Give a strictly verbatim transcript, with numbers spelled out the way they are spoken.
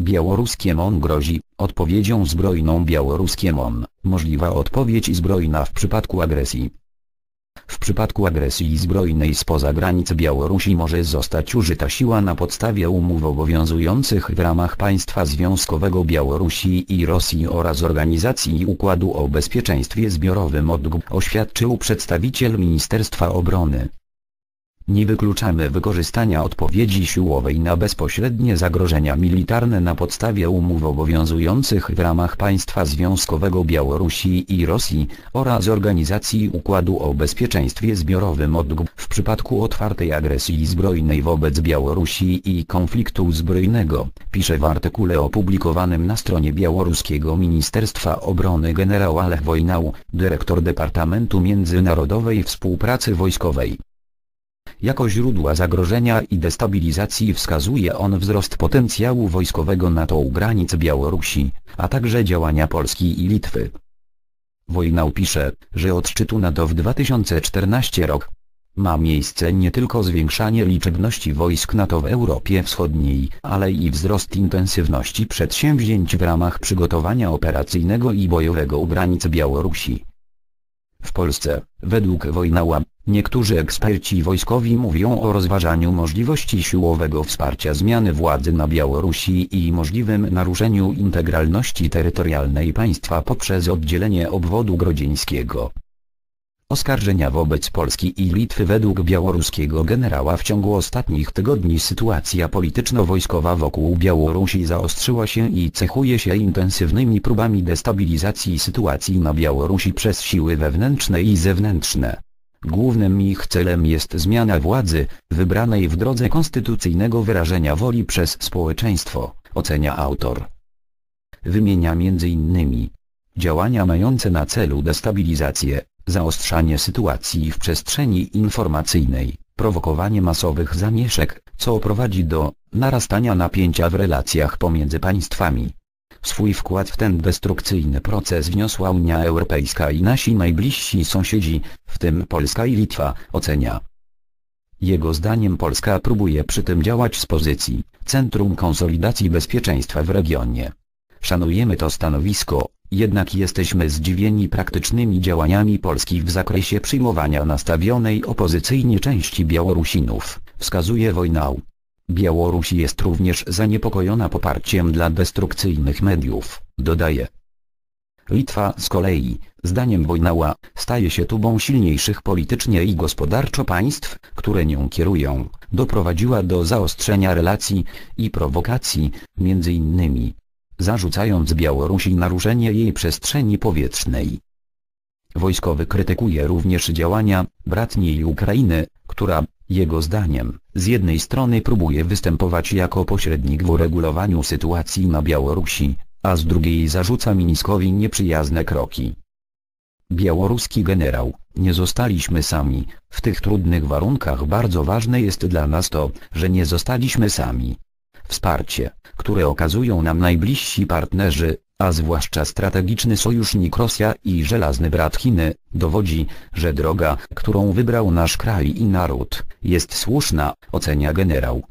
Białoruskie M O N grozi odpowiedzią zbrojną. Białoruskie M O N, możliwa odpowiedź zbrojna w przypadku agresji. W przypadku agresji zbrojnej spoza granic Białorusi może zostać użyta siła na podstawie umów obowiązujących w ramach państwa związkowego Białorusi i Rosji oraz Organizacji Układu o Bezpieczeństwie Zbiorowym O D G, oświadczył przedstawiciel Ministerstwa Obrony. Nie wykluczamy wykorzystania odpowiedzi siłowej na bezpośrednie zagrożenia militarne na podstawie umów obowiązujących w ramach państwa związkowego Białorusi i Rosji oraz Organizacji Układu o Bezpieczeństwie Zbiorowym O D G w przypadku otwartej agresji zbrojnej wobec Białorusi i konfliktu zbrojnego, pisze w artykule opublikowanym na stronie białoruskiego Ministerstwa Obrony generał Alech Wojnał, dyrektor Departamentu Międzynarodowej Współpracy Wojskowej. Jako źródła zagrożenia i destabilizacji wskazuje on wzrost potencjału wojskowego NATO u granic Białorusi, a także działania Polski i Litwy. Wojnał pisze, że od szczytu NATO w dwa tysiące czternastym roku ma miejsce nie tylko zwiększanie liczebności wojsk NATO w Europie Wschodniej, ale i wzrost intensywności przedsięwzięć w ramach przygotowania operacyjnego i bojowego u granic Białorusi. W Polsce, według Wojnała, niektórzy eksperci wojskowi mówią o rozważaniu możliwości siłowego wsparcia zmiany władzy na Białorusi i możliwym naruszeniu integralności terytorialnej państwa poprzez oddzielenie obwodu grodzieńskiego. Oskarżenia wobec Polski i Litwy. Według białoruskiego generała w ciągu ostatnich tygodni sytuacja polityczno-wojskowa wokół Białorusi zaostrzyła się i cechuje się intensywnymi próbami destabilizacji sytuacji na Białorusi przez siły wewnętrzne i zewnętrzne. Głównym ich celem jest zmiana władzy, wybranej w drodze konstytucyjnego wyrażenia woli przez społeczeństwo, ocenia autor. Wymienia między innymi działania mające na celu destabilizację, zaostrzanie sytuacji w przestrzeni informacyjnej, prowokowanie masowych zamieszek, co prowadzi do narastania napięcia w relacjach pomiędzy państwami. Swój wkład w ten destrukcyjny proces wniosła Unia Europejska i nasi najbliżsi sąsiedzi, w tym Polska i Litwa, ocenia. Jego zdaniem Polska próbuje przy tym działać z pozycji Centrum Konsolidacji Bezpieczeństwa w regionie. Szanujemy to stanowisko, jednak jesteśmy zdziwieni praktycznymi działaniami Polski w zakresie przyjmowania nastawionej opozycyjnie części Białorusinów, wskazuje Wojnał. Białoruś jest również zaniepokojona poparciem dla destrukcyjnych mediów, dodaje. Litwa z kolei, zdaniem Wojnała, staje się tubą silniejszych politycznie i gospodarczo państw, które nią kierują, doprowadziła do zaostrzenia relacji i prowokacji, między innymi zarzucając Białorusi naruszenie jej przestrzeni powietrznej. Wojskowy krytykuje również działania bratniej Ukrainy, która, jego zdaniem, z jednej strony próbuje występować jako pośrednik w uregulowaniu sytuacji na Białorusi, a z drugiej zarzuca Mińskowi nieprzyjazne kroki. Białoruski generał, nie zostaliśmy sami, w tych trudnych warunkach bardzo ważne jest dla nas to, że nie zostaliśmy sami. Wsparcie, które okazują nam najbliżsi partnerzy, a zwłaszcza strategiczny sojusznik Rosja i żelazny brat Chiny, dowodzi, że droga, którą wybrał nasz kraj i naród, jest słuszna, ocenia generał.